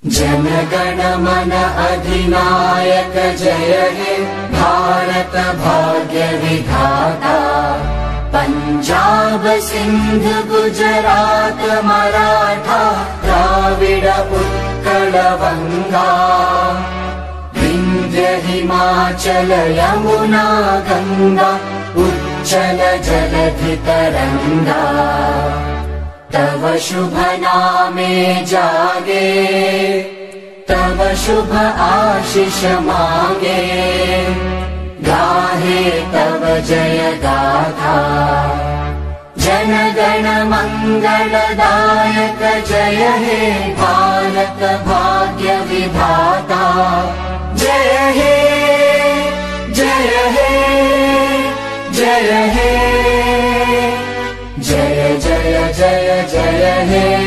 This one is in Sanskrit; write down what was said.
जन गण मन अधिनायक जय हे भारत भाग्य विधाता। पंजाब सिंध गुजरात मराठा द्राविड उत्कल बंगा। विंध्य हिमाचल यमुना गंगा उच्चल जलधि तरंगा। तव शुभ नामे जागे तव शुभ आशीष मांगे। गाहे तव जय गाथा जन गण मंगलदायक जय हे भारत भाग्य विधाता। जय हे जय हे जय हे जय जय जय जय हे।